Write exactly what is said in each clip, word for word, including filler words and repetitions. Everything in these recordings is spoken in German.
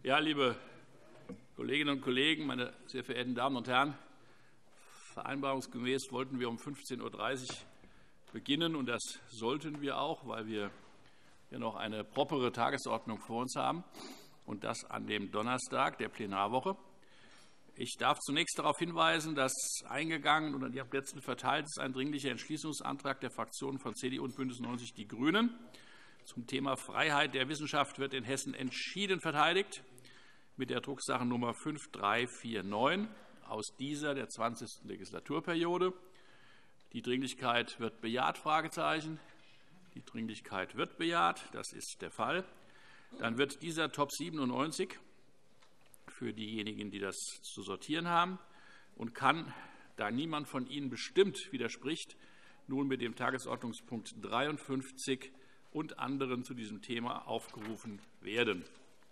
Ja, liebe Kolleginnen und Kollegen, meine sehr verehrten Damen und Herren! Vereinbarungsgemäß wollten wir um fünfzehn Uhr dreißig beginnen, und das sollten wir auch, weil wir ja noch eine propere Tagesordnung vor uns haben, und das an dem Donnerstag der Plenarwoche. Ich darf zunächst darauf hinweisen, dass eingegangen und an die Plätzen verteilt ist ein dringlicher Entschließungsantrag der Fraktionen von C D U und BÜNDNIS neunzig die GRÜNEN zum Thema Freiheit der Wissenschaft wird in Hessen entschieden verteidigt, mit der Drucksache Nummer fünf drei vier neun aus dieser der zwanzigsten Legislaturperiode. Die Dringlichkeit wird bejaht? Fragezeichen. Die Dringlichkeit wird bejaht. Das ist der Fall. Dann wird dieser Top siebenundneunzig für diejenigen, die das zu sortieren haben, und kann, da niemand von Ihnen bestimmt widerspricht, nun mit dem Tagesordnungspunkt dreiundfünfzig und anderen zu diesem Thema aufgerufen werden.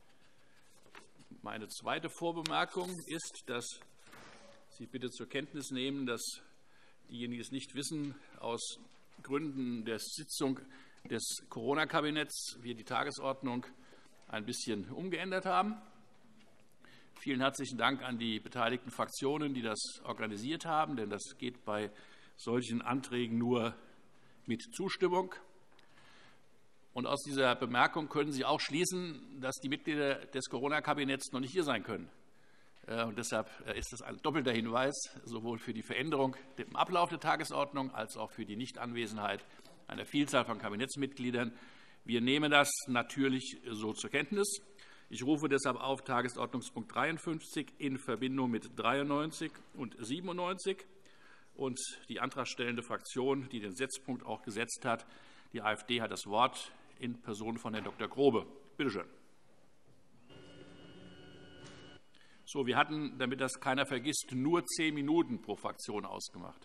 Meine zweite Vorbemerkung ist, dass Sie bitte zur Kenntnis nehmen, dass diejenigen, die es nicht wissen, aus Gründen der Sitzung des Corona-Kabinetts wir die Tagesordnung ein bisschen umgeändert haben. Vielen herzlichen Dank an die beteiligten Fraktionen, die das organisiert haben, denn das geht bei solchen Anträgen nur mit Zustimmung. Und aus dieser Bemerkung können Sie auch schließen, dass die Mitglieder des Corona-Kabinetts noch nicht hier sein können. Und deshalb ist das ein doppelter Hinweis, sowohl für die Veränderung im Ablauf der Tagesordnung als auch für die Nichtanwesenheit einer Vielzahl von Kabinettsmitgliedern. Wir nehmen das natürlich so zur Kenntnis. Ich rufe deshalb auf Tagesordnungspunkt dreiundfünfzig in Verbindung mit dreiundneunzig und siebenundneunzig. Und die antragstellende Fraktion, die den Setzpunkt auch gesetzt hat, die AfD, hat das Wort in Person von Herrn Doktor Grobe. Bitte schön. So, wir hatten, damit das keiner vergisst, nur zehn Minuten pro Fraktion ausgemacht.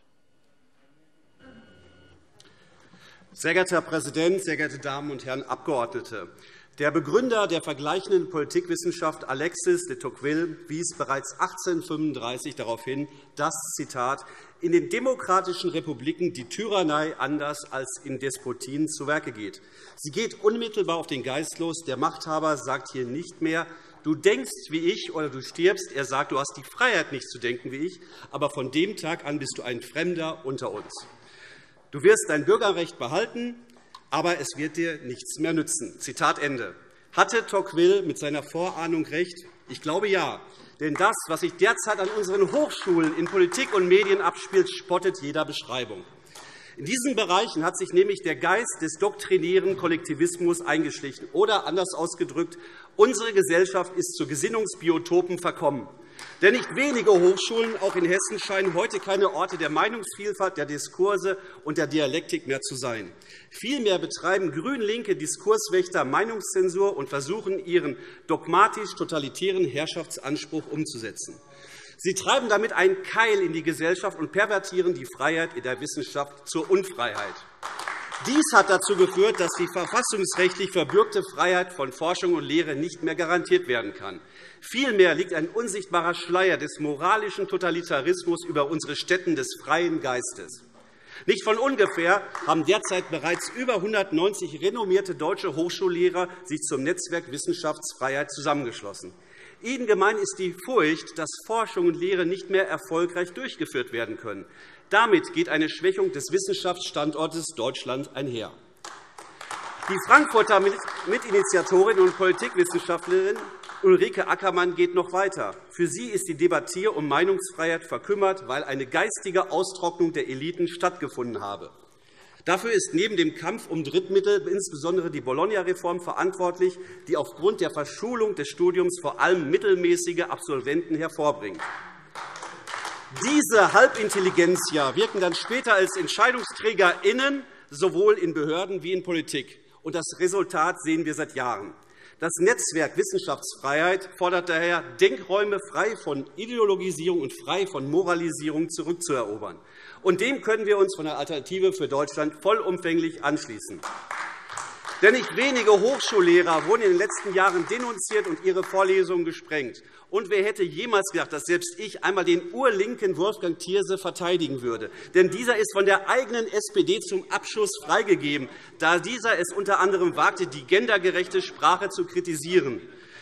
Sehr geehrter Herr Präsident, sehr geehrte Damen und Herren Abgeordnete! Der Begründer der vergleichenden Politikwissenschaft Alexis de Tocqueville wies bereits achtzehnhundertfünfunddreißig darauf hin, dass, Zitat, in den demokratischen Republiken die Tyrannei anders als in Despotien zu Werke geht. Sie geht unmittelbar auf den Geist los. Der Machthaber sagt hier nicht mehr, du denkst wie ich oder du stirbst. Er sagt, du hast die Freiheit, nicht zu denken wie ich, aber von dem Tag an bist du ein Fremder unter uns. Du wirst dein Bürgerrecht behalten, aber es wird dir nichts mehr nützen. Zitat Ende. Hatte Tocqueville mit seiner Vorahnung recht? Ich glaube ja. Denn das, was sich derzeit an unseren Hochschulen in Politik und Medien abspielt, spottet jeder Beschreibung. In diesen Bereichen hat sich nämlich der Geist des doktrinären Kollektivismus eingeschlichen. Oder anders ausgedrückt, unsere Gesellschaft ist zu Gesinnungsbiotopen verkommen. Denn nicht wenige Hochschulen, auch in Hessen, scheinen heute keine Orte der Meinungsvielfalt, der Diskurse und der Dialektik mehr zu sein. Vielmehr betreiben grün-linke Diskurswächter Meinungszensur und versuchen, ihren dogmatisch-totalitären Herrschaftsanspruch umzusetzen. Sie treiben damit einen Keil in die Gesellschaft und pervertieren die Freiheit in der Wissenschaft zur Unfreiheit. Dies hat dazu geführt, dass die verfassungsrechtlich verbürgte Freiheit von Forschung und Lehre nicht mehr garantiert werden kann. Vielmehr liegt ein unsichtbarer Schleier des moralischen Totalitarismus über unsere Stätten des freien Geistes. Nicht von ungefähr haben derzeit bereits über hundertneunzig renommierte deutsche Hochschullehrer sich zum Netzwerk Wissenschaftsfreiheit zusammengeschlossen. Ihnen gemein ist die Furcht, dass Forschung und Lehre nicht mehr erfolgreich durchgeführt werden können. Damit geht eine Schwächung des Wissenschaftsstandortes Deutschland einher. Die Frankfurter Mitinitiatorin und Politikwissenschaftlerin Ulrike Ackermann geht noch weiter. Für sie ist die Debatte um Meinungsfreiheit verkümmert, weil eine geistige Austrocknung der Eliten stattgefunden habe. Dafür ist neben dem Kampf um Drittmittel insbesondere die Bologna-Reform verantwortlich, die aufgrund der Verschulung des Studiums vor allem mittelmäßige Absolventen hervorbringt. Diese Halbintelligenzia wirken dann später als EntscheidungsträgerInnen sowohl in Behörden wie in Politik. Und das Resultat sehen wir seit Jahren. Das Netzwerk Wissenschaftsfreiheit fordert daher, Denkräume frei von Ideologisierung und frei von Moralisierung zurückzuerobern. Und dem können wir uns von der Alternative für Deutschland vollumfänglich anschließen. Denn nicht wenige Hochschullehrer wurden in den letzten Jahren denunziert und ihre Vorlesungen gesprengt. Und wer hätte jemals gedacht, dass selbst ich einmal den urlinken Wolfgang Thierse verteidigen würde? Denn dieser ist von der eigenen S P D zum Abschuss freigegeben, da dieser es unter anderem wagte, die gendergerechte Sprache zu kritisieren.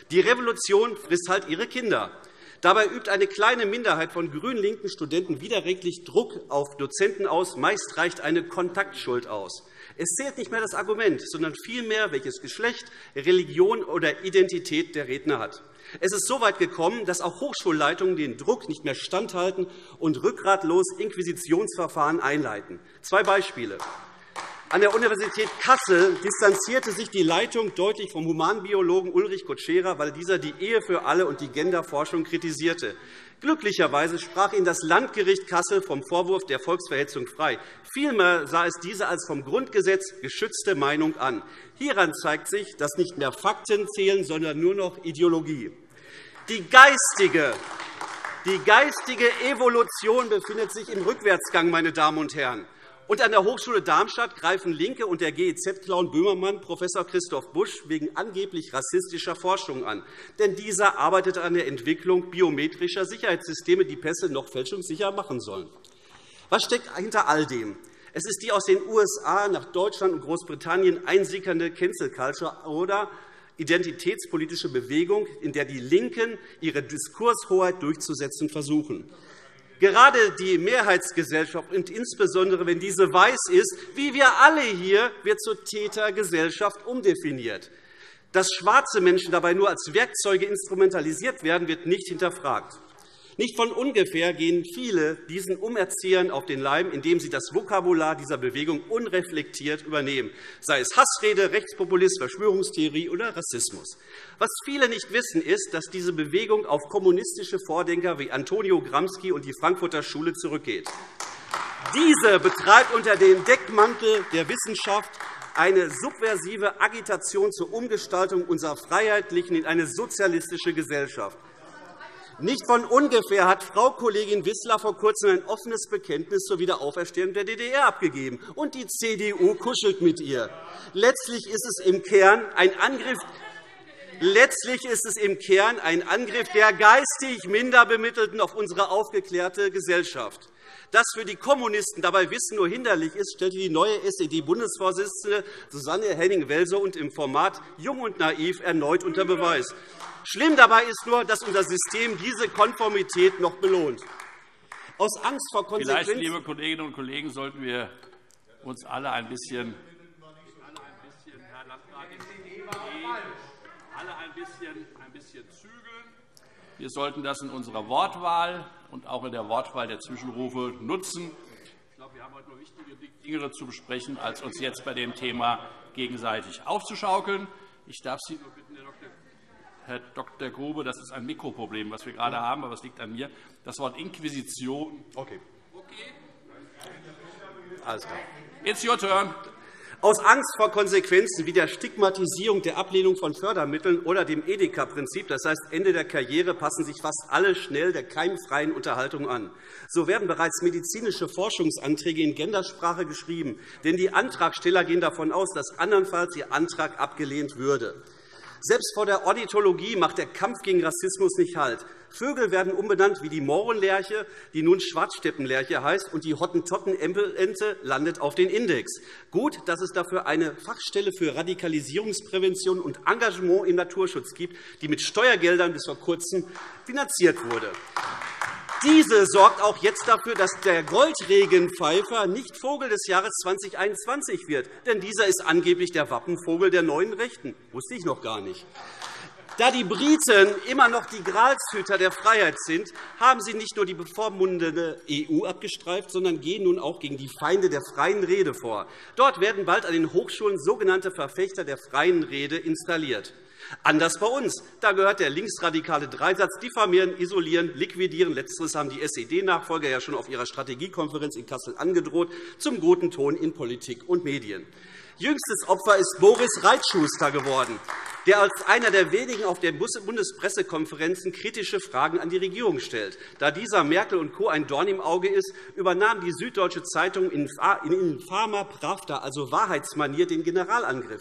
Die Revolution frisst halt ihre Kinder. Dabei übt eine kleine Minderheit von grün-linken Studenten widerrechtlich Druck auf Dozenten aus. Meist reicht eine Kontaktschuld aus. Es zählt nicht mehr das Argument, sondern vielmehr, welches Geschlecht, Religion oder Identität der Redner hat. Es ist so weit gekommen, dass auch Hochschulleitungen den Druck nicht mehr standhalten und rückgratlos Inquisitionsverfahren einleiten. Zwei Beispiele. An der Universität Kassel distanzierte sich die Leitung deutlich vom Humanbiologen Ulrich Kutschera, weil dieser die Ehe für alle und die Genderforschung kritisierte. Glücklicherweise sprach ihn das Landgericht Kassel vom Vorwurf der Volksverhetzung frei. Vielmehr sah es diese als vom Grundgesetz geschützte Meinung an. Hieran zeigt sich, dass nicht mehr Fakten zählen, sondern nur noch Ideologie. Die geistige, die geistige Evolution befindet sich im Rückwärtsgang, meine Damen und Herren. Und an der Hochschule Darmstadt greifen Linke und der G E Z-Clown Böhmermann Professor Christoph Busch wegen angeblich rassistischer Forschung an. Denn dieser arbeitet an der Entwicklung biometrischer Sicherheitssysteme, die Pässe noch fälschungssicher machen sollen. Was steckt hinter all dem? Es ist die aus den U S A nach Deutschland und Großbritannien einsickernde Cancel Culture oder identitätspolitische Bewegung, in der die Linken ihre Diskurshoheit durchzusetzen versuchen. Gerade die Mehrheitsgesellschaft, und insbesondere wenn diese weiß ist, wie wir alle hier, wird zur Tätergesellschaft umdefiniert. Dass schwarze Menschen dabei nur als Werkzeuge instrumentalisiert werden, wird nicht hinterfragt. Nicht von ungefähr gehen viele diesen Umerziehern auf den Leim, indem sie das Vokabular dieser Bewegung unreflektiert übernehmen, sei es Hassrede, Rechtspopulismus, Verschwörungstheorie oder Rassismus. Was viele nicht wissen, ist, dass diese Bewegung auf kommunistische Vordenker wie Antonio Gramsci und die Frankfurter Schule zurückgeht. Diese betreibt unter dem Deckmantel der Wissenschaft eine subversive Agitation zur Umgestaltung unserer freiheitlichen in eine sozialistische Gesellschaft. Nicht von ungefähr hat Frau Kollegin Wissler vor Kurzem ein offenes Bekenntnis zur Wiederauferstehung der D D R abgegeben, und die C D U kuschelt mit ihr. Letztlich ist es im Kern ein Angriff Letztlich ist es im Kern ein Angriff der geistig Minderbemittelten auf unsere aufgeklärte Gesellschaft. Dass für die Kommunisten dabei Wissen nur hinderlich ist, stellte die neue S E D-Bundesvorsitzende Susanne Henning-Welsow und im Format Jung und Naiv erneut unter Beweis. Schlimm dabei ist nur, dass unser System diese Konformität noch belohnt. Aus Angst vor Konsequenzen. Vielleicht, liebe Kolleginnen und Kollegen, sollten wir uns alle ein bisschen, Herr Landrat, alle ein bisschen, ein bisschen zügeln. Wir sollten das in unserer Wortwahl und auch in der Wortwahl der Zwischenrufe nutzen. Ich glaube, wir haben heute noch wichtige Dinge zu besprechen, als uns jetzt bei dem Thema gegenseitig aufzuschaukeln. Ich darf Sie nur bitten, Herr Doktor Grube, das ist ein Mikroproblem, was wir gerade haben, aber es liegt an mir. Das Wort Inquisition. Okay. Okay. Alles klar. It's your turn. Aus Angst vor Konsequenzen wie der Stigmatisierung der Ablehnung von Fördermitteln oder dem Edeka-Prinzip, das heißt Ende der Karriere, passen sich fast alle schnell der keimfreien Unterhaltung an. So werden bereits medizinische Forschungsanträge in Gendersprache geschrieben, denn die Antragsteller gehen davon aus, dass andernfalls ihr Antrag abgelehnt würde. Selbst vor der Ornithologie macht der Kampf gegen Rassismus nicht Halt. Vögel werden umbenannt wie die Mohrenlerche, die nun Schwarzsteppenlerche heißt, und die Hottentottenente landet auf den Index. Gut, dass es dafür eine Fachstelle für Radikalisierungsprävention und Engagement im Naturschutz gibt, die mit Steuergeldern bis vor Kurzem finanziert wurde. Diese sorgt auch jetzt dafür, dass der Goldregenpfeifer nicht Vogel des Jahres zweitausendeinundzwanzig wird. Denn dieser ist angeblich der Wappenvogel der neuen Rechten. Das wusste ich noch gar nicht. Da die Briten immer noch die Gralshüter der Freiheit sind, haben sie nicht nur die bevormundende E U abgestreift, sondern gehen nun auch gegen die Feinde der freien Rede vor. Dort werden bald an den Hochschulen sogenannte Verfechter der freien Rede installiert. Anders bei uns. Da gehört der linksradikale Dreisatz diffamieren, isolieren, liquidieren. Letzteres haben die S E D-Nachfolger ja schon auf ihrer Strategiekonferenz in Kassel angedroht, zum guten Ton in Politik und Medien. Jüngstes Opfer ist Boris Reitschuster geworden, der als einer der wenigen auf den Bundespressekonferenzen kritische Fragen an die Regierung stellt. Da dieser Merkel und Co. ein Dorn im Auge ist, übernahm die Süddeutsche Zeitung in infamer Pravda, also Wahrheitsmanier, den Generalangriff.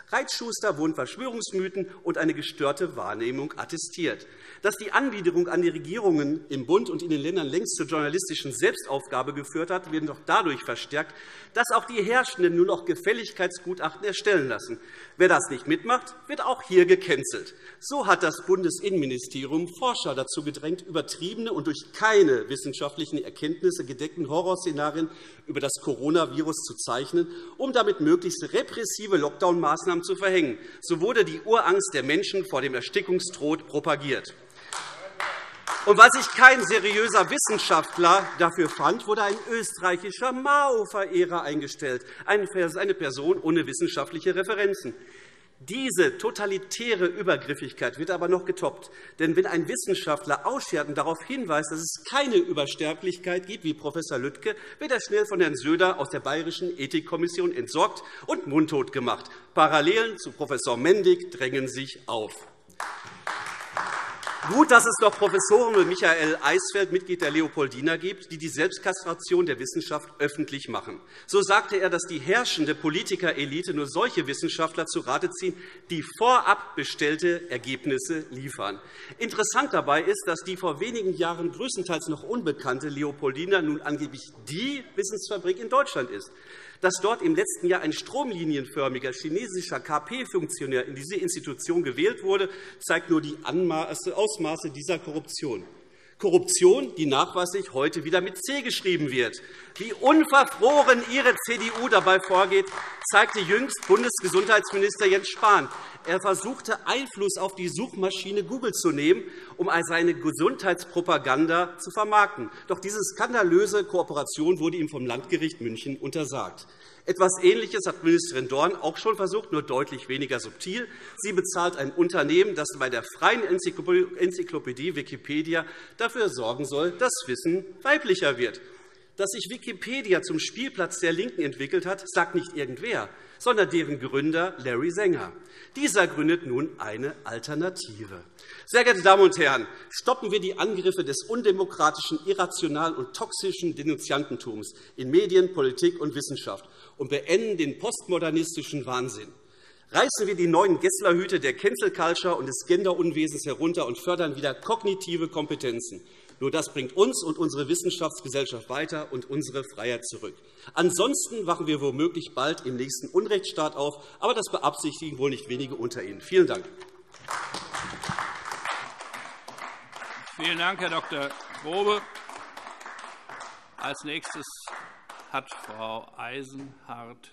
Reitschuster wurden Verschwörungsmythen und eine gestörte Wahrnehmung attestiert. Dass die Anbiederung an die Regierungen im Bund und in den Ländern längst zur journalistischen Selbstaufgabe geführt hat, wird noch dadurch verstärkt, dass auch die Herrschenden nur noch Gefälligkeitsgutachten erstellen lassen. Wer das nicht mitmacht, wird auch hier gecancelt. So hat das Bundesinnenministerium Forscher dazu gedrängt, übertriebene und durch keine wissenschaftlichen Erkenntnisse gedeckten Horrorszenarien über das Coronavirus zu zeichnen, um damit möglichst repressive Lockdown-Maßnahmen zu verhängen. So wurde die Urangst der Menschen vor dem Erstickungstod propagiert. Und weil sich kein seriöser Wissenschaftler dafür fand, wurde ein österreichischer Mao-Verehrer eingestellt, eine Person ohne wissenschaftliche Referenzen. Diese totalitäre Übergriffigkeit wird aber noch getoppt. Denn wenn ein Wissenschaftler ausschert und darauf hinweist, dass es keine Übersterblichkeit gibt, wie Professor Lüttke, wird er schnell von Herrn Söder aus der Bayerischen Ethikkommission entsorgt und mundtot gemacht. Parallelen zu Professor Mendig drängen sich auf. Gut, dass es noch Professoren wie Michael Eisfeld, Mitglied der Leopoldina, gibt, die die Selbstkastration der Wissenschaft öffentlich machen. So sagte er, dass die herrschende Politikerelite nur solche Wissenschaftler zu Rate ziehen, die vorab bestellte Ergebnisse liefern. Interessant dabei ist, dass die vor wenigen Jahren größtenteils noch unbekannte Leopoldina nun angeblich die Wissensfabrik in Deutschland ist. Dass dort im letzten Jahr ein stromlinienförmiger chinesischer K P-Funktionär in diese Institution gewählt wurde, zeigt nur die Ausmaße dieser Korruption. Korruption, die nachweislich heute wieder mit C geschrieben wird. Wie unverfroren Ihre C D U dabei vorgeht, zeigte jüngst Bundesgesundheitsminister Jens Spahn. Er versuchte, Einfluss auf die Suchmaschine Google zu nehmen, um seine Gesundheitspropaganda zu vermarkten. Doch diese skandalöse Kooperation wurde ihm vom Landgericht München untersagt. Etwas Ähnliches hat Ministerin Dorn auch schon versucht, nur deutlich weniger subtil. Sie bezahlt ein Unternehmen, das bei der freien Enzyklopädie Wikipedia dafür sorgen soll, dass Wissen weiblicher wird. Dass sich Wikipedia zum Spielplatz der LINKEN entwickelt hat, sagt nicht irgendwer, sondern deren Gründer Larry Sanger. Dieser gründet nun eine Alternative. Sehr geehrte Damen und Herren, stoppen wir die Angriffe des undemokratischen, irrationalen und toxischen Denunziantentums in Medien, Politik und Wissenschaft und beenden den postmodernistischen Wahnsinn. Reißen wir die neuen Gesslerhüte der Cancel Culture und des Genderunwesens herunter und fördern wieder kognitive Kompetenzen. Nur das bringt uns und unsere Wissenschaftsgesellschaft weiter und unsere Freiheit zurück. Ansonsten wachen wir womöglich bald im nächsten Unrechtsstaat auf, aber das beabsichtigen wohl nicht wenige unter Ihnen. Vielen Dank. Vielen Dank, Herr Doktor Grobe. Als Nächstes hat Frau Eisenhardt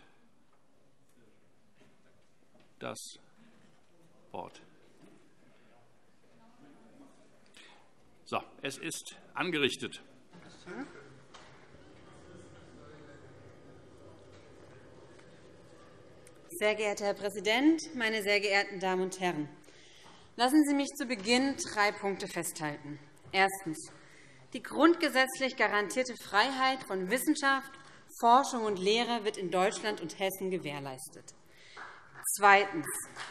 das Wort. So, es ist angerichtet. Sehr geehrter Herr Präsident, meine sehr geehrten Damen und Herren! Lassen Sie mich zu Beginn drei Punkte festhalten. Erstens. Die grundgesetzlich garantierte Freiheit von Wissenschaft, Forschung und Lehre wird in Deutschland und Hessen gewährleistet. Zweitens.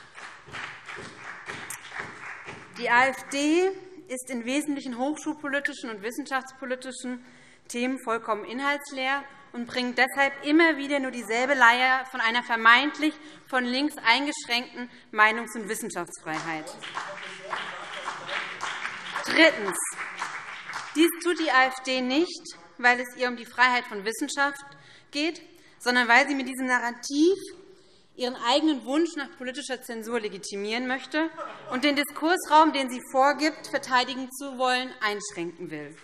Die AfD ist in wesentlichen hochschulpolitischen und wissenschaftspolitischen Themen vollkommen inhaltsleer und bringt deshalb immer wieder nur dieselbe Leier von einer vermeintlich von links eingeschränkten Meinungs- und Wissenschaftsfreiheit. Drittens. Dies tut die AfD nicht, weil es ihr um die Freiheit von Wissenschaft geht, sondern weil sie mit diesem Narrativ ihren eigenen Wunsch nach politischer Zensur legitimieren möchte und den Diskursraum, den sie vorgibt, verteidigen zu wollen, einschränken will.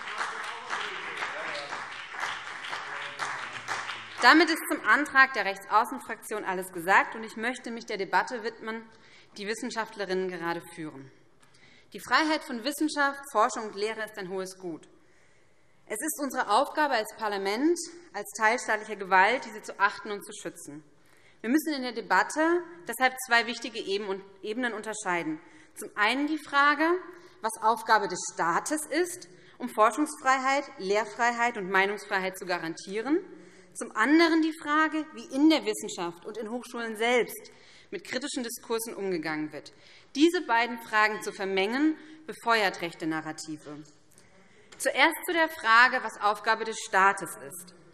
Damit ist zum Antrag der Rechtsaußenfraktion alles gesagt, und ich möchte mich der Debatte widmen, die Wissenschaftlerinnen gerade führen. Die Freiheit von Wissenschaft, Forschung und Lehre ist ein hohes Gut. Es ist unsere Aufgabe als Parlament, als teilstaatlicher Gewalt, diese zu achten und zu schützen. Wir müssen in der Debatte deshalb zwei wichtige Ebenen unterscheiden. Zum einen die Frage, was Aufgabe des Staates ist, um Forschungsfreiheit, Lehrfreiheit und Meinungsfreiheit zu garantieren. Zum anderen die Frage, wie in der Wissenschaft und in Hochschulen selbst mit kritischen Diskursen umgegangen wird. Diese beiden Fragen zu vermengen, befeuert rechte Narrative. Zuerst zu der Frage, was Aufgabe des Staates ist.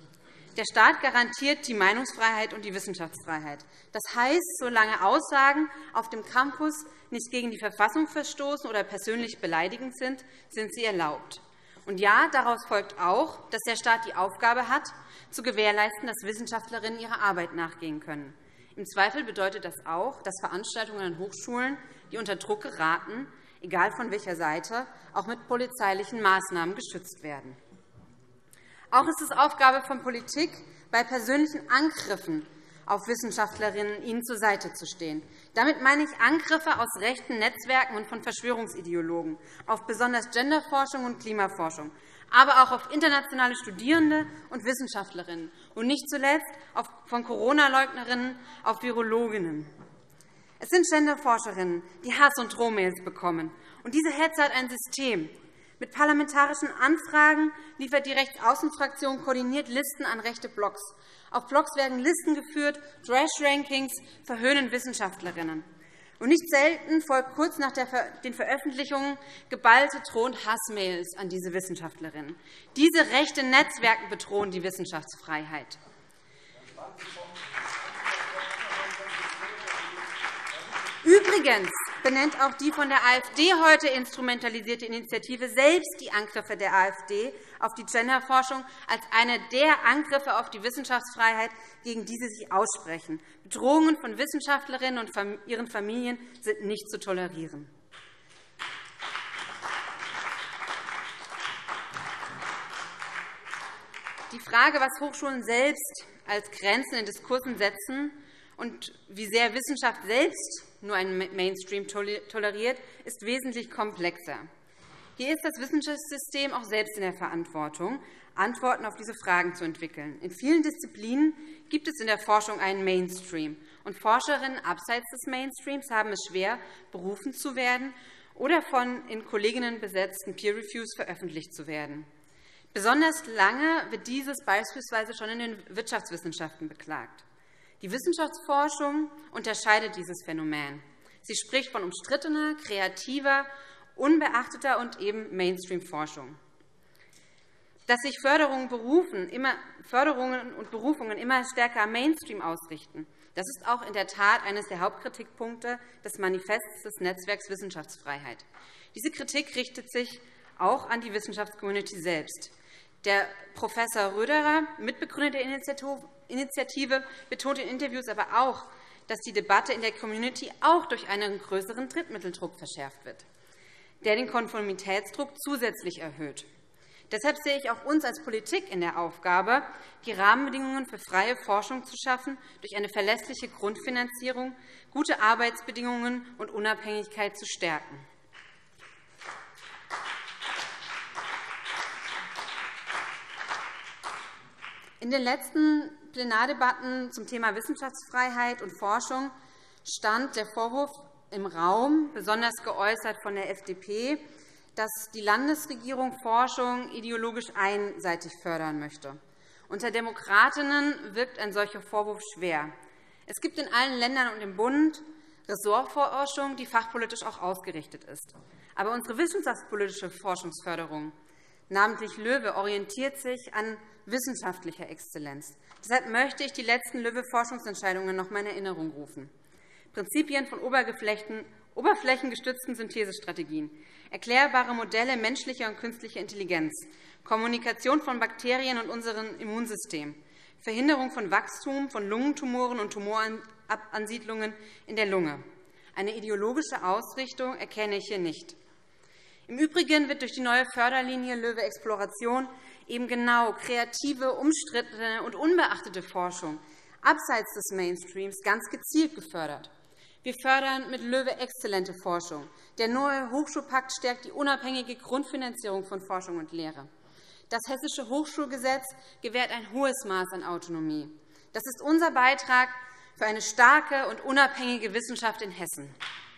Der Staat garantiert die Meinungsfreiheit und die Wissenschaftsfreiheit. Das heißt, solange Aussagen auf dem Campus nicht gegen die Verfassung verstoßen oder persönlich beleidigend sind, sind sie erlaubt. Und ja, daraus folgt auch, dass der Staat die Aufgabe hat, zu gewährleisten, dass Wissenschaftlerinnen ihrer Arbeit nachgehen können. Im Zweifel bedeutet das auch, dass Veranstaltungen an Hochschulen, die unter Druck geraten, egal von welcher Seite, auch mit polizeilichen Maßnahmen geschützt werden. Auch ist es Aufgabe von Politik, bei persönlichen Angriffen auf Wissenschaftlerinnen ihnen zur Seite zu stehen. Damit meine ich Angriffe aus rechten Netzwerken und von Verschwörungsideologen auf besonders Genderforschung und Klimaforschung, aber auch auf internationale Studierende und Wissenschaftlerinnen und nicht zuletzt von Corona-Leugnerinnen auf Virologinnen. Es sind Genderforscherinnen, die Hass- und Drohmails bekommen. Und diese Hetze hat ein System. Mit parlamentarischen Anfragen liefert die Rechtsaußenfraktion koordiniert Listen an rechte Blogs. Auf Blogs werden Listen geführt, Trash-Rankings verhöhnen Wissenschaftlerinnen. Und nicht selten folgt kurz nach den Veröffentlichungen geballte Droh- und Hassmails an diese Wissenschaftlerinnen. Diese rechten Netzwerke bedrohen die Wissenschaftsfreiheit. Übrigens benennt auch die von der AfD heute instrumentalisierte Initiative selbst die Angriffe der AfD auf die Genderforschung als eine der Angriffe auf die Wissenschaftsfreiheit, gegen die sie sich aussprechen. Bedrohungen von Wissenschaftlerinnen und ihren Familien sind nicht zu tolerieren. Die Frage, was Hochschulen selbst als Grenzen in Diskursen setzen und wie sehr Wissenschaft selbst nur einen Mainstream toleriert, ist wesentlich komplexer. Hier ist das Wissenschaftssystem auch selbst in der Verantwortung, Antworten auf diese Fragen zu entwickeln. In vielen Disziplinen gibt es in der Forschung einen Mainstream, und Forscherinnen abseits des Mainstreams haben es schwer, berufen zu werden oder von in Kolleginnen besetzten Peer-Reviews veröffentlicht zu werden. Besonders lange wird dieses beispielsweise schon in den Wirtschaftswissenschaften beklagt. Die Wissenschaftsforschung unterscheidet dieses Phänomen. Sie spricht von umstrittener, kreativer, unbeachteter und eben Mainstream-Forschung. Dass sich Förderungen, berufen, immer, Förderungen und Berufungen immer stärker am Mainstream ausrichten, das ist auch in der Tat eines der Hauptkritikpunkte des Manifests des Netzwerks Wissenschaftsfreiheit. Diese Kritik richtet sich auch an die Wissenschaftscommunity selbst. Der Professor Röderer, Mitbegründer der Initiative, betont in Interviews aber auch, dass die Debatte in der Community auch durch einen größeren Drittmitteldruck verschärft wird, der den Konformitätsdruck zusätzlich erhöht. Deshalb sehe ich auch uns als Politik in der Aufgabe, die Rahmenbedingungen für freie Forschung zu schaffen, durch eine verlässliche Grundfinanzierung, gute Arbeitsbedingungen und Unabhängigkeit zu stärken. In den letzten Plenardebatten zum Thema Wissenschaftsfreiheit und Forschung stand der Vorwurf im Raum, besonders geäußert von der F D P, dass die Landesregierung Forschung ideologisch einseitig fördern möchte. Unter Demokratinnen wirkt ein solcher Vorwurf schwer. Es gibt in allen Ländern und im Bund Ressortforschung, die fachpolitisch auch ausgerichtet ist. Aber unsere wissenschaftspolitische Forschungsförderung, namentlich LOEWE, orientiert sich an wissenschaftlicher Exzellenz. Deshalb möchte ich die letzten LOEWE-Forschungsentscheidungen noch einmal in Erinnerung rufen. Prinzipien von oberflächengestützten Synthesestrategien, erklärbare Modelle menschlicher und künstlicher Intelligenz, Kommunikation von Bakterien und unserem Immunsystem, Verhinderung von Wachstum von Lungentumoren und Tumoransiedlungen in der Lunge. Eine ideologische Ausrichtung erkenne ich hier nicht. Im Übrigen wird durch die neue Förderlinie LOEWE Exploration eben genau kreative, umstrittene und unbeachtete Forschung abseits des Mainstreams ganz gezielt gefördert. Wir fördern mit LOEWE exzellente Forschung. Der neue Hochschulpakt stärkt die unabhängige Grundfinanzierung von Forschung und Lehre. Das Hessische Hochschulgesetz gewährt ein hohes Maß an Autonomie. Das ist unser Beitrag für eine starke und unabhängige Wissenschaft in Hessen.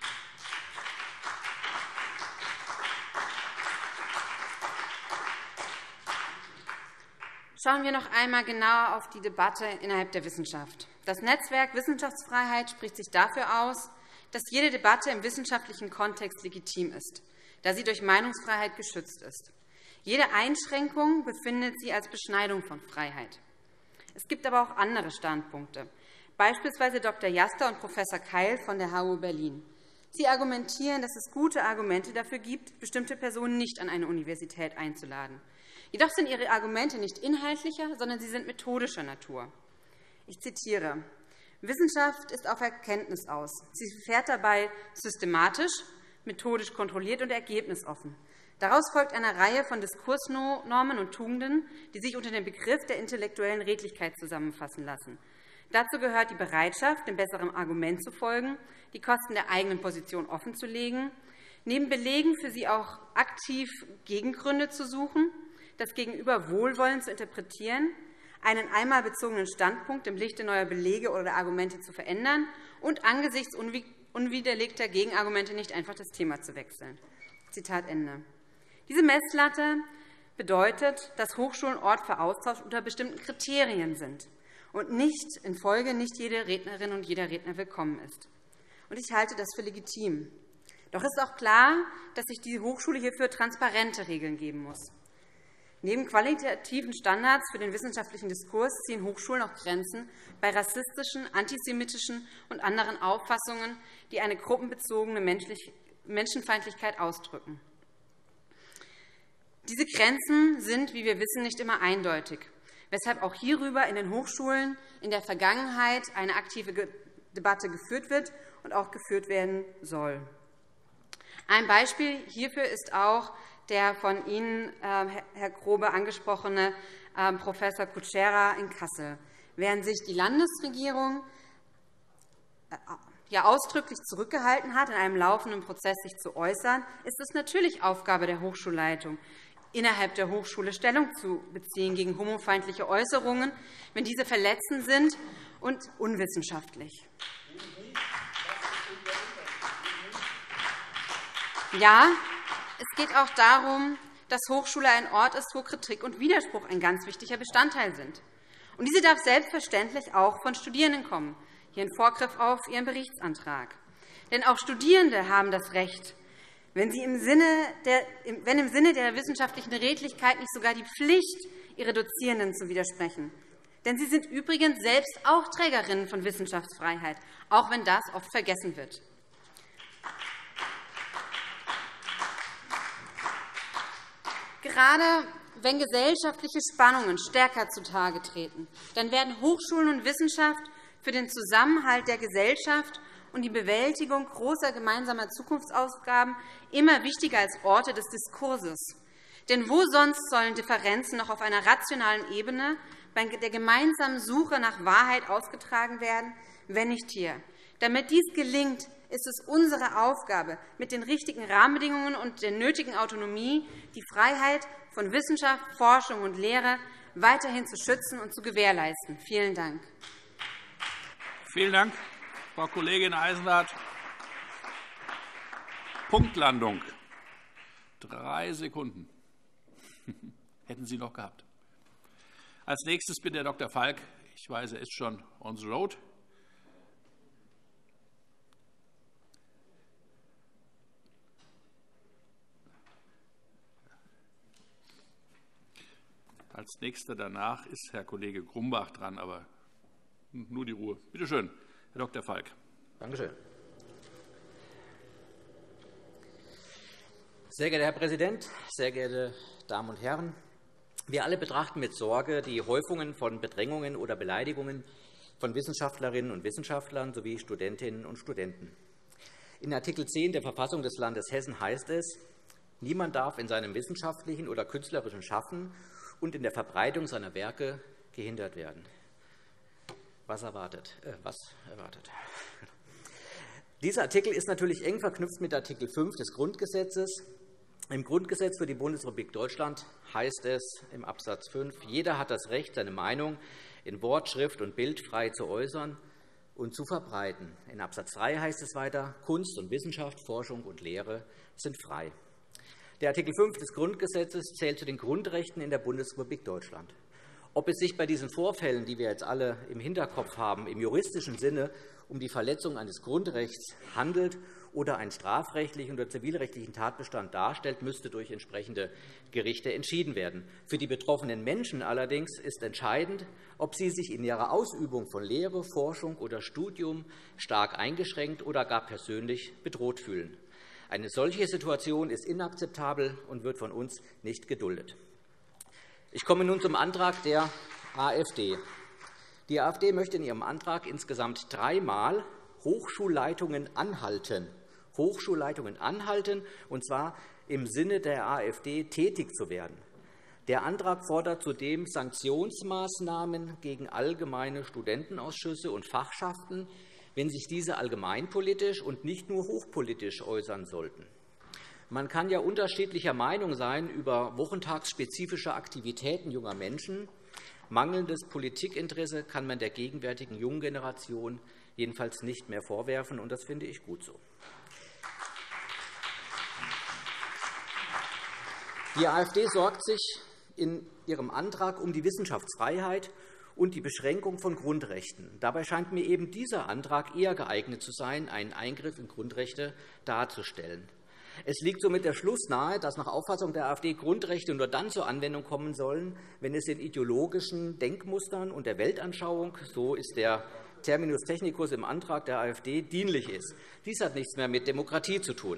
Schauen wir noch einmal genauer auf die Debatte innerhalb der Wissenschaft. Das Netzwerk Wissenschaftsfreiheit spricht sich dafür aus, dass jede Debatte im wissenschaftlichen Kontext legitim ist, da sie durch Meinungsfreiheit geschützt ist. Jede Einschränkung befindet sie als Beschneidung von Freiheit. Es gibt aber auch andere Standpunkte, beispielsweise Doktor Jaster und Professor Keil von der H U Berlin. Sie argumentieren, dass es gute Argumente dafür gibt, bestimmte Personen nicht an eine Universität einzuladen. Jedoch sind Ihre Argumente nicht inhaltlicher, sondern sie sind methodischer Natur. Ich zitiere: Wissenschaft ist auf Erkenntnis aus. Sie fährt dabei systematisch, methodisch kontrolliert und ergebnisoffen. Daraus folgt eine Reihe von Diskursnormen und Tugenden, die sich unter dem Begriff der intellektuellen Redlichkeit zusammenfassen lassen. Dazu gehört die Bereitschaft, dem besseren Argument zu folgen, die Kosten der eigenen Position offenzulegen, neben Belegen für sie auch aktiv Gegengründe zu suchen, das Gegenüber wohlwollend zu interpretieren, einen einmal bezogenen Standpunkt im Lichte neuer Belege oder Argumente zu verändern und angesichts unwiderlegter Gegenargumente nicht einfach das Thema zu wechseln. Zitat Ende. Diese Messlatte bedeutet, dass Hochschulen Ort für Austausch unter bestimmten Kriterien sind und nicht in Folge nicht jede Rednerin und jeder Redner willkommen ist. Und ich halte das für legitim. Doch ist auch klar, dass sich die Hochschule hierfür transparente Regeln geben muss. Neben qualitativen Standards für den wissenschaftlichen Diskurs ziehen Hochschulen auch Grenzen bei rassistischen, antisemitischen und anderen Auffassungen, die eine gruppenbezogene Menschenfeindlichkeit ausdrücken. Diese Grenzen sind, wie wir wissen, nicht immer eindeutig, weshalb auch hierüber in den Hochschulen in der Vergangenheit eine aktive Debatte geführt wird und auch geführt werden soll. Ein Beispiel hierfür ist auch der von Ihnen, Herr Grobe, angesprochene Professor Kutschera in Kassel. Während sich die Landesregierung ja ausdrücklich zurückgehalten hat, in einem laufenden Prozess sich zu äußern, ist es natürlich Aufgabe der Hochschulleitung, innerhalb der Hochschule Stellung zu beziehen gegen homofeindliche Äußerungen, wenn diese verletzend sind und unwissenschaftlich. Ja, es geht auch darum, dass Hochschule ein Ort ist, wo Kritik und Widerspruch ein ganz wichtiger Bestandteil sind. Und diese darf selbstverständlich auch von Studierenden kommen, hier in Vorgriff auf Ihren Berichtsantrag. Denn auch Studierende haben das Recht, wenn, sie im Sinne der, wenn im Sinne der wissenschaftlichen Redlichkeit nicht sogar die Pflicht, ihre Dozierenden zu widersprechen. Denn sie sind übrigens selbst auch Trägerinnen von Wissenschaftsfreiheit, auch wenn das oft vergessen wird. Gerade wenn gesellschaftliche Spannungen stärker zutage treten, dann werden Hochschulen und Wissenschaft für den Zusammenhalt der Gesellschaft und die Bewältigung großer gemeinsamer Zukunftsaufgaben immer wichtiger als Orte des Diskurses. Denn wo sonst sollen Differenzen noch auf einer rationalen Ebene bei der gemeinsamen Suche nach Wahrheit ausgetragen werden, wenn nicht hier? Damit dies gelingt, ist es unsere Aufgabe, mit den richtigen Rahmenbedingungen und der nötigen Autonomie die Freiheit von Wissenschaft, Forschung und Lehre weiterhin zu schützen und zu gewährleisten. Vielen Dank. Vielen Dank, Frau Kollegin Eisenhardt. Punktlandung. Drei Sekunden hätten Sie noch gehabt. Als nächstes bitte Herr Doktor Falk. Ich weiß, er ist schon on the road. Als Nächster danach ist Herr Kollege Grumbach dran, aber nur die Ruhe. Bitte schön, Herr Doktor Falk. Danke schön. Sehr geehrter Herr Präsident, sehr geehrte Damen und Herren! Wir alle betrachten mit Sorge die Häufungen von Bedrängungen oder Beleidigungen von Wissenschaftlerinnen und Wissenschaftlern sowie Studentinnen und Studenten. In Artikel zehn der Verfassung des Landes Hessen heißt es, niemand darf in seinem wissenschaftlichen oder künstlerischen Schaffen und in der Verbreitung seiner Werke gehindert werden. Was erwartet? Äh, was erwartet? Dieser Artikel ist natürlich eng verknüpft mit Artikel fünf des Grundgesetzes. Im Grundgesetz für die Bundesrepublik Deutschland heißt es im Absatz fünf, jeder hat das Recht, seine Meinung in Wort, Schrift und Bild frei zu äußern und zu verbreiten. In Absatz drei heißt es weiter, Kunst und Wissenschaft, Forschung und Lehre sind frei. Der Artikel fünf des Grundgesetzes zählt zu den Grundrechten in der Bundesrepublik Deutschland. Ob es sich bei diesen Vorfällen, die wir jetzt alle im Hinterkopf haben, im juristischen Sinne um die Verletzung eines Grundrechts handelt oder einen strafrechtlichen oder zivilrechtlichen Tatbestand darstellt, müsste durch entsprechende Gerichte entschieden werden. Für die betroffenen Menschen allerdings ist entscheidend, ob sie sich in ihrer Ausübung von Lehre, Forschung oder Studium stark eingeschränkt oder gar persönlich bedroht fühlen. Eine solche Situation ist inakzeptabel und wird von uns nicht geduldet. Ich komme nun zum Antrag der AfD. Die AfD möchte in ihrem Antrag insgesamt dreimal Hochschulleitungen anhalten, Hochschulleitungen anhalten, und zwar im Sinne der AfD tätig zu werden. Der Antrag fordert zudem Sanktionsmaßnahmen gegen allgemeine Studentenausschüsse und Fachschaften, wenn sich diese allgemeinpolitisch und nicht nur hochpolitisch äußern sollten. Man kann ja unterschiedlicher Meinung sein über wochentagsspezifische Aktivitäten junger Menschen. Mangelndes Politikinteresse kann man der gegenwärtigen jungen Generation jedenfalls nicht mehr vorwerfen, und das finde ich gut so. Die AfD sorgt sich in ihrem Antrag um die Wissenschaftsfreiheit und die Beschränkung von Grundrechten. Dabei scheint mir eben dieser Antrag eher geeignet zu sein, einen Eingriff in Grundrechte darzustellen. Es liegt somit der Schluss nahe, dass nach Auffassung der AfD Grundrechte nur dann zur Anwendung kommen sollen, wenn es den ideologischen Denkmustern und der Weltanschauung, so ist der Terminus technicus im Antrag der AfD, dienlich ist. Dies hat nichts mehr mit Demokratie zu tun.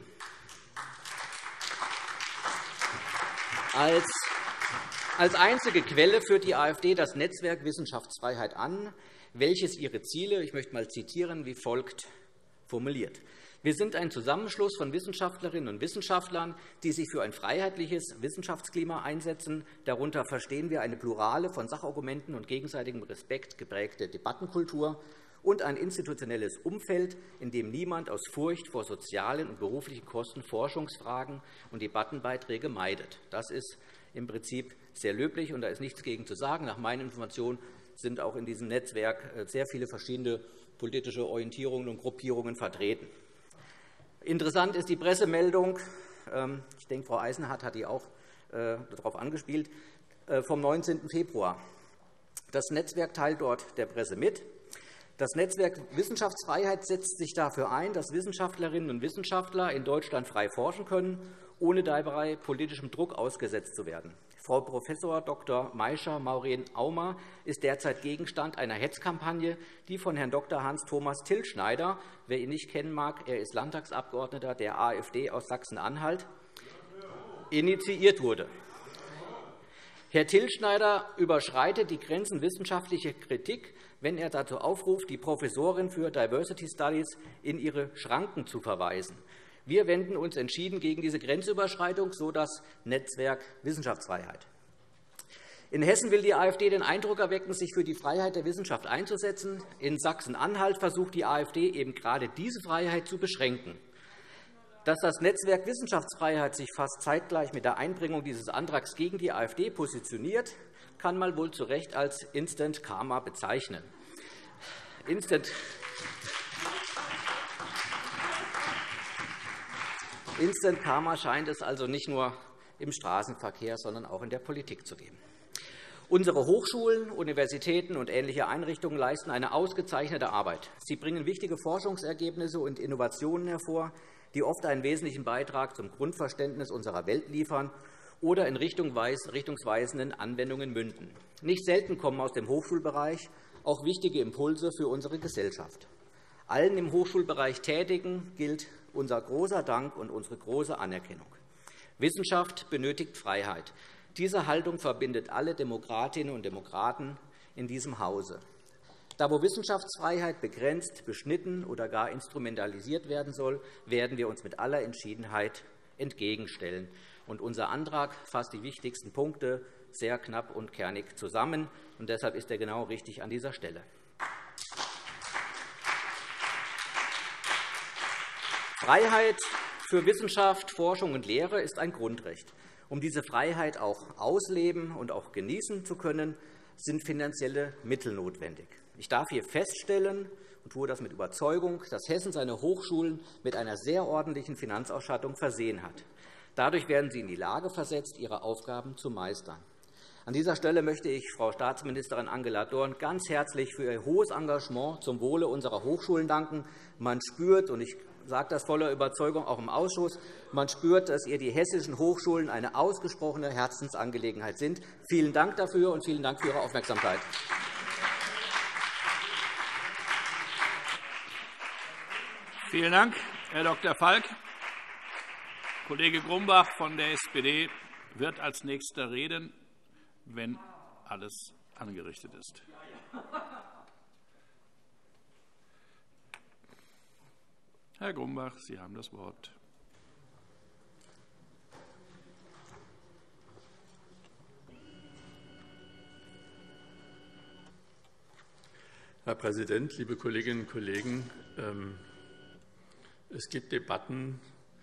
Als Als einzige Quelle führt die AfD das Netzwerk Wissenschaftsfreiheit an, welches ihre Ziele, ich möchte mal zitieren, wie folgt formuliert. Wir sind ein Zusammenschluss von Wissenschaftlerinnen und Wissenschaftlern, die sich für ein freiheitliches Wissenschaftsklima einsetzen. Darunter verstehen wir eine plurale, von Sachargumenten und gegenseitigem Respekt geprägte Debattenkultur und ein institutionelles Umfeld, in dem niemand aus Furcht vor sozialen und beruflichen Kosten Forschungsfragen und Debattenbeiträge meidet. Das ist im Prinzip sehr löblich, und da ist nichts gegen zu sagen. Nach meinen Informationen sind auch in diesem Netzwerk sehr viele verschiedene politische Orientierungen und Gruppierungen vertreten. Interessant ist die Pressemeldung, ich denke, Frau Eisenhardt hat die auch darauf angespielt, vom neunzehnten Februar. Das Netzwerk teilt dort der Presse mit: Das Netzwerk Wissenschaftsfreiheit setzt sich dafür ein, dass Wissenschaftlerinnen und Wissenschaftler in Deutschland frei forschen können, ohne dabei politischem Druck ausgesetzt zu werden. Frau Prof. Doktor Maischer-Maureen-Aumer ist derzeit Gegenstand einer Hetzkampagne, die von Herrn Doktor Hans-Thomas Tilschneider, wer ihn nicht kennen mag, er ist Landtagsabgeordneter der AfD aus Sachsen-Anhalt, initiiert wurde. Herr Tilschneider überschreitet die Grenzen wissenschaftlicher Kritik, wenn er dazu aufruft, die Professorin für Diversity Studies in ihre Schranken zu verweisen. Wir wenden uns entschieden gegen diese Grenzüberschreitung, so das Netzwerk Wissenschaftsfreiheit. In Hessen will die AfD den Eindruck erwecken, sich für die Freiheit der Wissenschaft einzusetzen. In Sachsen-Anhalt versucht die AfD eben gerade diese Freiheit zu beschränken. Dass das Netzwerk Wissenschaftsfreiheit sich fast zeitgleich mit der Einbringung dieses Antrags gegen die AfD positioniert, kann man wohl zu Recht als Instant Karma bezeichnen. Instant Instant Karma scheint es also nicht nur im Straßenverkehr, sondern auch in der Politik zu geben. Unsere Hochschulen, Universitäten und ähnliche Einrichtungen leisten eine ausgezeichnete Arbeit. Sie bringen wichtige Forschungsergebnisse und Innovationen hervor, die oft einen wesentlichen Beitrag zum Grundverständnis unserer Welt liefern oder in richtungsweisenden Anwendungen münden. Nicht selten kommen aus dem Hochschulbereich auch wichtige Impulse für unsere Gesellschaft. Allen im Hochschulbereich Tätigen gilt unser großer Dank und unsere große Anerkennung. Wissenschaft benötigt Freiheit. Diese Haltung verbindet alle Demokratinnen und Demokraten in diesem Hause. Da, wo Wissenschaftsfreiheit begrenzt, beschnitten oder gar instrumentalisiert werden soll, werden wir uns mit aller Entschiedenheit entgegenstellen. Und unser Antrag fasst die wichtigsten Punkte sehr knapp und kernig zusammen. Und deshalb ist er genau richtig an dieser Stelle. Freiheit für Wissenschaft, Forschung und Lehre ist ein Grundrecht. Um diese Freiheit auch ausleben und auch genießen zu können, sind finanzielle Mittel notwendig. Ich darf hier feststellen und tue das mit Überzeugung, dass Hessen seine Hochschulen mit einer sehr ordentlichen Finanzausstattung versehen hat. Dadurch werden sie in die Lage versetzt, ihre Aufgaben zu meistern. An dieser Stelle möchte ich Frau Staatsministerin Angela Dorn ganz herzlich für ihr hohes Engagement zum Wohle unserer Hochschulen danken. Man spürt, und ich sage das voller Überzeugung auch im Ausschuss. Man spürt, dass ihr die hessischen Hochschulen eine ausgesprochene Herzensangelegenheit sind. Vielen Dank dafür und vielen Dank für Ihre Aufmerksamkeit. Vielen Dank, Herr Doktor Falk. Kollege Grumbach von der S P D wird als Nächster reden, wenn alles angerichtet ist. Herr Grumbach, Sie haben das Wort. Herr Präsident, liebe Kolleginnen und Kollegen! Es gibt Debatten,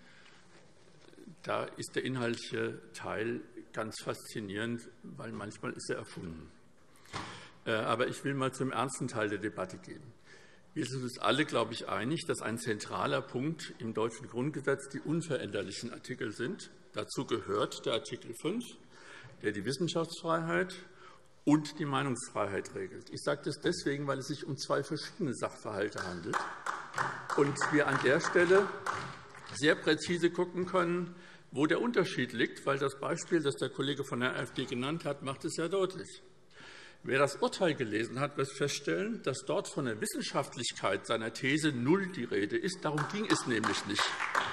da ist der inhaltliche Teil ganz faszinierend, weil manchmal ist er erfunden. Aber ich will einmal zum ernsten Teil der Debatte gehen. Wir sind uns alle, glaube ich, einig, dass ein zentraler Punkt im deutschen Grundgesetz die unveränderlichen Artikel sind. Dazu gehört der Artikel fünf, der die Wissenschaftsfreiheit und die Meinungsfreiheit regelt. Ich sage das deswegen, weil es sich um zwei verschiedene Sachverhalte handelt und wir an der Stelle sehr präzise gucken können, wo der Unterschied liegt, weil das Beispiel, das der Kollege von der AfD genannt hat, macht es ja deutlich. Wer das Urteil gelesen hat, wird feststellen, dass dort von der Wissenschaftlichkeit seiner These null die Rede ist. Darum ging es nämlich nicht.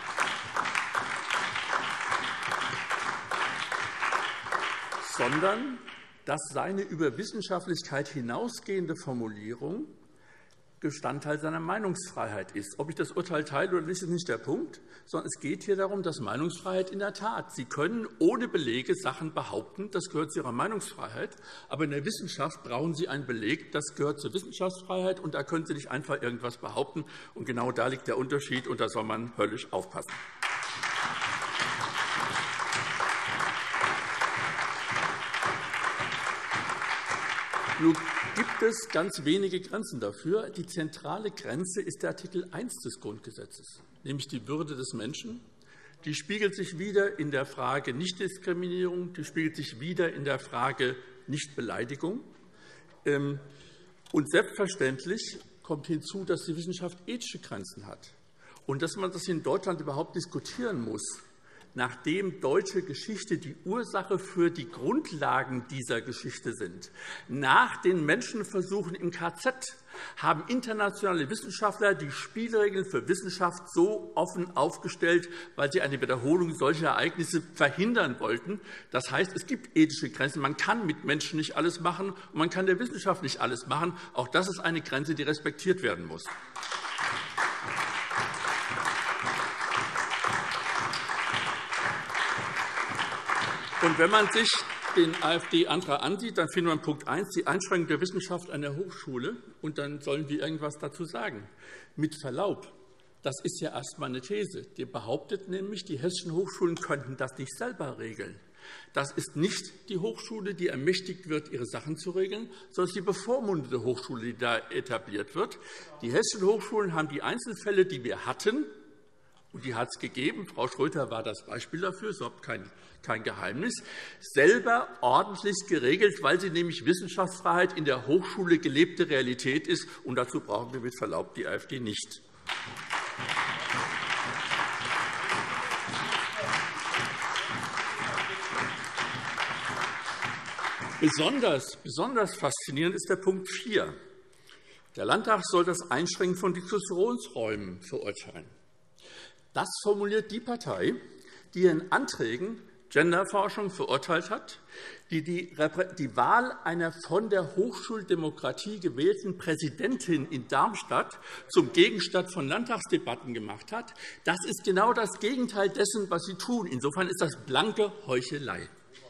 Sondern dass seine über Wissenschaftlichkeit hinausgehende Formulierung Bestandteil seiner Meinungsfreiheit ist. Ob ich das Urteil teile oder nicht, ist nicht der Punkt, sondern es geht hier darum, dass Meinungsfreiheit in der Tat, Sie können ohne Belege Sachen behaupten, das gehört zu Ihrer Meinungsfreiheit, aber in der Wissenschaft brauchen Sie einen Beleg, das gehört zur Wissenschaftsfreiheit, und da können Sie nicht einfach irgendwas behaupten. Und genau da liegt der Unterschied, und da soll man höllisch aufpassen. Nun gibt es ganz wenige Grenzen dafür. Die zentrale Grenze ist der Artikel eins des Grundgesetzes, nämlich die Würde des Menschen. Die spiegelt sich wieder in der Frage Nichtdiskriminierung, die spiegelt sich wieder in der Frage Nichtbeleidigung. Und selbstverständlich kommt hinzu, dass die Wissenschaft ethische Grenzen hat und dass man das in Deutschland überhaupt diskutieren muss, nachdem deutsche Geschichte die Ursache für die Grundlagen dieser Geschichte sind. Nach den Menschenversuchen im K Z haben internationale Wissenschaftler die Spielregeln für Wissenschaft so offen aufgestellt, weil sie eine Wiederholung solcher Ereignisse verhindern wollten. Das heißt, es gibt ethische Grenzen. Man kann mit Menschen nicht alles machen, und man kann der Wissenschaft nicht alles machen. Auch das ist eine Grenze, die respektiert werden muss. Und wenn man sich den AfD-Antrag ansieht, dann findet man Punkt eins, die Einschränkung der Wissenschaft an der Hochschule. Und dann sollen wir irgendwas dazu sagen. Mit Verlaub, das ist ja erst einmal eine These. Die behauptet nämlich, die hessischen Hochschulen könnten das nicht selber regeln. Das ist nicht die Hochschule, die ermächtigt wird, ihre Sachen zu regeln, sondern es ist die bevormundete Hochschule, die da etabliert wird. Die hessischen Hochschulen haben die Einzelfälle, die wir hatten, und die hat es gegeben, Frau Schröter war das Beispiel dafür, ist überhaupt kein, kein Geheimnis, selber ordentlich geregelt, weil sie nämlich Wissenschaftsfreiheit in der Hochschule gelebte Realität ist. Und dazu brauchen wir mit Verlaub die AfD nicht. Besonders, besonders faszinierend ist der Punkt vier. Der Landtag soll das Einschränken von Diskussionsräumen verurteilen. Das formuliert die Partei, die in Anträgen Genderforschung verurteilt hat, die die Wahl einer von der Hochschuldemokratie gewählten Präsidentin in Darmstadt zum Gegenstand von Landtagsdebatten gemacht hat. Das ist genau das Gegenteil dessen, was Sie tun. Insofern ist das blanke Heuchelei.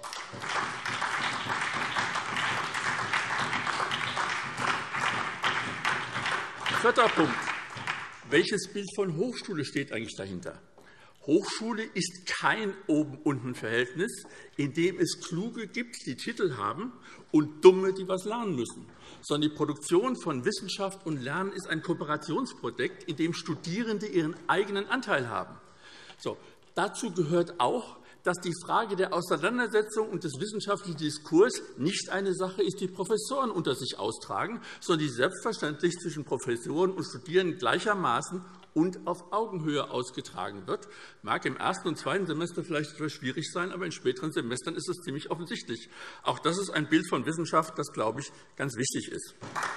Vierter Punkt. Welches Bild von Hochschule steht eigentlich dahinter? Hochschule ist kein Oben-Unten-Verhältnis, in dem es Kluge gibt, die Titel haben, und Dumme, die etwas lernen müssen, sondern die Produktion von Wissenschaft und Lernen ist ein Kooperationsprojekt, in dem Studierende ihren eigenen Anteil haben. So, dazu gehört auch, dass die Frage der Auseinandersetzung und des wissenschaftlichen Diskurs nicht eine Sache ist, die Professoren unter sich austragen, sondern die selbstverständlich zwischen Professoren und Studierenden gleichermaßen und auf Augenhöhe ausgetragen wird. Mag im ersten und zweiten Semester vielleicht etwas schwierig sein, aber in späteren Semestern ist es ziemlich offensichtlich. Auch das ist ein Bild von Wissenschaft, das, glaube ich, ganz wichtig ist.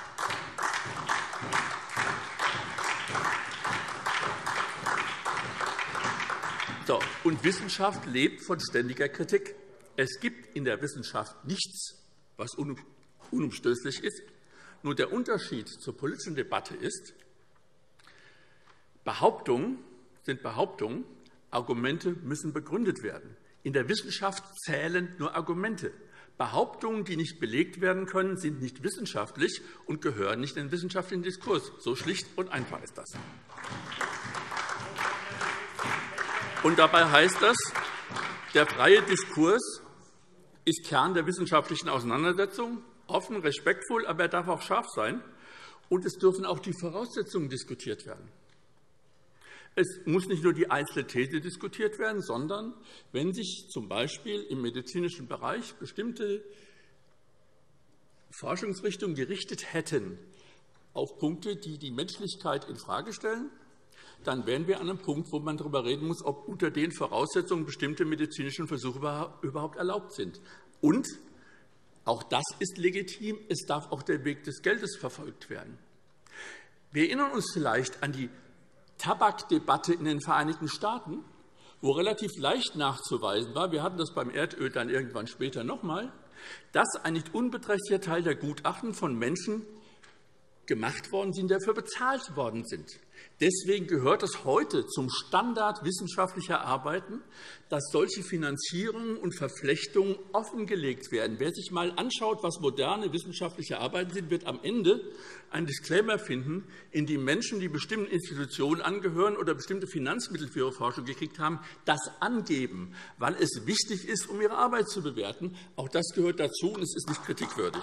So, und Wissenschaft lebt von ständiger Kritik. Es gibt in der Wissenschaft nichts, was unumstößlich ist. Nur der Unterschied zur politischen Debatte ist, Behauptungen sind Behauptungen, Argumente müssen begründet werden. In der Wissenschaft zählen nur Argumente. Behauptungen, die nicht belegt werden können, sind nicht wissenschaftlich und gehören nicht in den wissenschaftlichen Diskurs. So schlicht und einfach ist das. Und dabei heißt das, der freie Diskurs ist Kern der wissenschaftlichen Auseinandersetzung, offen, respektvoll, aber er darf auch scharf sein. Und es dürfen auch die Voraussetzungen diskutiert werden. Es muss nicht nur die einzelne These diskutiert werden, sondern wenn sich z. B. im medizinischen Bereich bestimmte Forschungsrichtungen gerichtet hätten auf Punkte, die die Menschlichkeit infrage stellen, dann wären wir an einem Punkt, wo man darüber reden muss, ob unter den Voraussetzungen bestimmte medizinische Versuche überhaupt erlaubt sind. Und auch das ist legitim. Es darf auch der Weg des Geldes verfolgt werden. Wir erinnern uns vielleicht an die Tabakdebatte in den Vereinigten Staaten, wo relativ leicht nachzuweisen war, wir hatten das beim Erdöl dann irgendwann später noch einmal, dass ein nicht unbeträchtlicher Teil der Gutachten von Menschen gemacht worden sind, die dafür bezahlt worden sind. Deswegen gehört es heute zum Standard wissenschaftlicher Arbeiten, dass solche Finanzierungen und Verflechtungen offengelegt werden. Wer sich einmal anschaut, was moderne wissenschaftliche Arbeiten sind, wird am Ende einen Disclaimer finden, in dem Menschen, die bestimmten Institutionen angehören oder bestimmte Finanzmittel für ihre Forschung gekriegt haben, das angeben, weil es wichtig ist, um ihre Arbeit zu bewerten. Auch das gehört dazu, und es ist nicht kritikwürdig.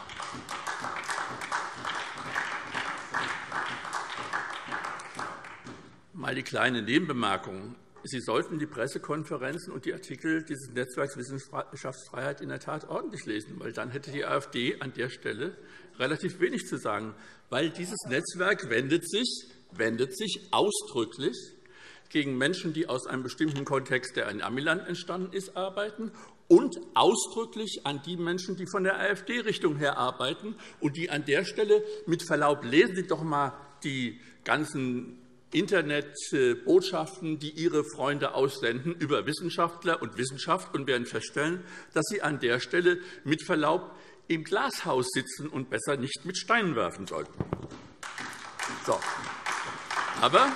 Mal die kleine Nebenbemerkung. Sie sollten die Pressekonferenzen und die Artikel dieses Netzwerks Wissenschaftsfreiheit in der Tat ordentlich lesen, weil dann hätte die AfD an der Stelle relativ wenig zu sagen. Weil dieses Netzwerk wendet sich, wendet sich ausdrücklich gegen Menschen, die aus einem bestimmten Kontext, der in Amiland entstanden ist, arbeiten, und ausdrücklich an die Menschen, die von der AfD-Richtung her arbeiten und die an der Stelle, mit Verlaub, lesen Sie doch einmal die ganzen Internetbotschaften, die Ihre Freunde aussenden über Wissenschaftler und Wissenschaft, und werden feststellen, dass Sie an der Stelle mit Verlaub im Glashaus sitzen und besser nicht mit Steinen werfen sollten. So. Aber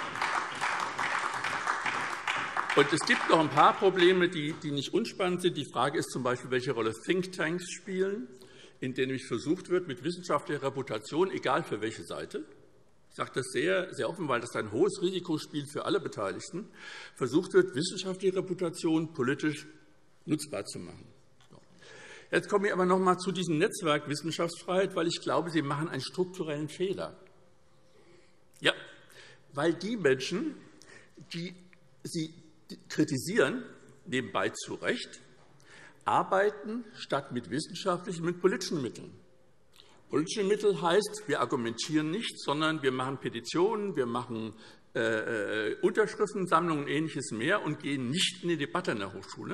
und es gibt noch ein paar Probleme, die, die nicht unspannend sind. Die Frage ist z. B., welche Rolle Thinktanks spielen, in denen nämlich versucht wird, mit wissenschaftlicher Reputation, egal für welche Seite, ich sage das sehr, sehr offen, weil das ein hohes Risiko spielt für alle Beteiligten, versucht wird, wissenschaftliche Reputation politisch nutzbar zu machen. Jetzt komme ich aber noch einmal zu diesem Netzwerk Wissenschaftsfreiheit, weil ich glaube, Sie machen einen strukturellen Fehler. Ja, weil die Menschen, die Sie kritisieren, nebenbei zu Recht, arbeiten statt mit wissenschaftlichen, mit politischen Mitteln. Politische Mittel heißt, wir argumentieren nicht, sondern wir machen Petitionen, wir machen äh, Unterschriftensammlungen und Ähnliches mehr und gehen nicht in die Debatte an der Hochschule.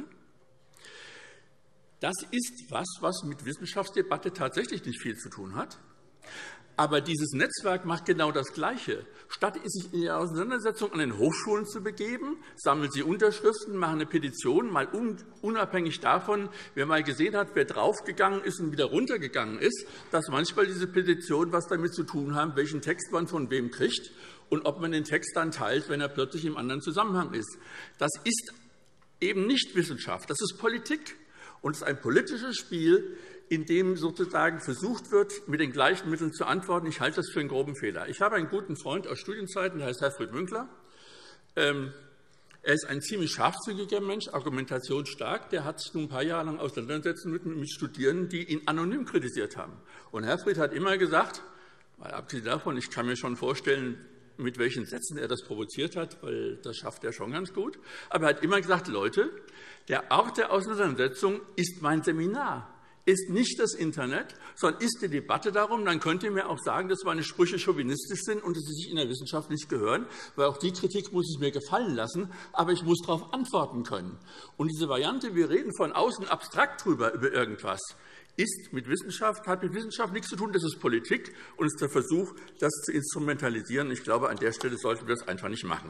Das ist etwas, was mit Wissenschaftsdebatte tatsächlich nicht viel zu tun hat. Aber dieses Netzwerk macht genau das Gleiche. Statt sich in die Auseinandersetzung an den Hochschulen zu begeben, sammeln sie Unterschriften, machen eine Petition, mal unabhängig davon, wer mal gesehen hat, wer draufgegangen ist und wieder runtergegangen ist, dass manchmal diese Petitionen etwas damit zu tun haben, welchen Text man von wem kriegt und ob man den Text dann teilt, wenn er plötzlich im anderen Zusammenhang ist. Das ist eben nicht Wissenschaft, das ist Politik. Und es ist ein politisches Spiel, in dem sozusagen versucht wird, mit den gleichen Mitteln zu antworten. Ich halte das für einen groben Fehler. Ich habe einen guten Freund aus Studienzeiten, der heißt Herfried Münkler. Er ist ein ziemlich scharfzüngiger Mensch, argumentationsstark. Der hat sich nun ein paar Jahre lang auseinandersetzen müssen mit Studierenden, die ihn anonym kritisiert haben. Und Herfried hat immer gesagt, mal abgesehen davon, ich kann mir schon vorstellen, mit welchen Sätzen er das provoziert hat, weil das schafft er schon ganz gut. Aber er hat immer gesagt, Leute, der Ort der Auseinandersetzung ist mein Seminar. ist nicht das Internet, sondern ist die Debatte darum. Dann könnt ihr mir auch sagen, dass meine Sprüche chauvinistisch sind und dass sie sich in der Wissenschaft nicht gehören, weil auch die Kritik muss ich mir gefallen lassen, aber ich muss darauf antworten können. Und diese Variante, wir reden von außen abstrakt drüber über irgendwas, ist mit Wissenschaft, hat mit Wissenschaft nichts zu tun. Das ist Politik und ist der Versuch, das zu instrumentalisieren. Ich glaube, an der Stelle sollten wir das einfach nicht machen.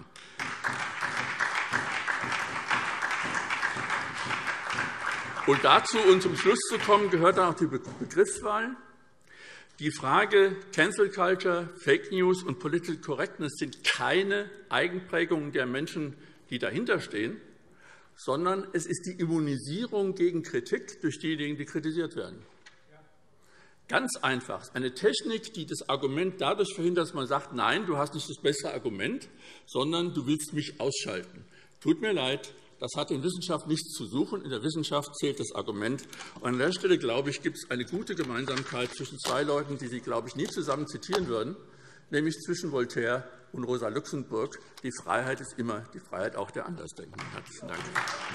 Und dazu, und zum Schluss zu kommen, gehört dann auch die Begriffswahl. Die Frage Cancel Culture, Fake News und Political Correctness sind keine Eigenprägungen der Menschen, die dahinterstehen, sondern es ist die Immunisierung gegen Kritik durch diejenigen, die kritisiert werden. Ganz einfach. Eine Technik, die das Argument dadurch verhindert, dass man sagt, nein, du hast nicht das bessere Argument, sondern du willst mich ausschalten. Tut mir leid. Das hat in Wissenschaft nichts zu suchen. In der Wissenschaft zählt das Argument. Und an der Stelle, glaube ich, gibt es eine gute Gemeinsamkeit zwischen zwei Leuten, die Sie, glaube ich, nie zusammen zitieren würden, nämlich zwischen Voltaire und Rosa Luxemburg. Die Freiheit ist immer die Freiheit auch der Andersdenkenden. Herzlichen Dank.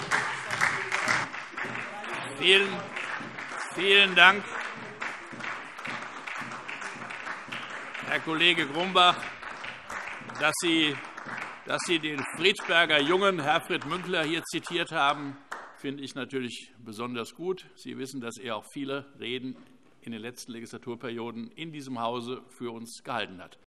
Vielen, vielen Dank, Herr Kollege Grumbach, dass Sie Dass Sie den Friedberger Jungen, Herfried Münkler, hier zitiert haben, finde ich natürlich besonders gut. Sie wissen, dass er auch viele Reden in den letzten Legislaturperioden in diesem Hause für uns gehalten hat.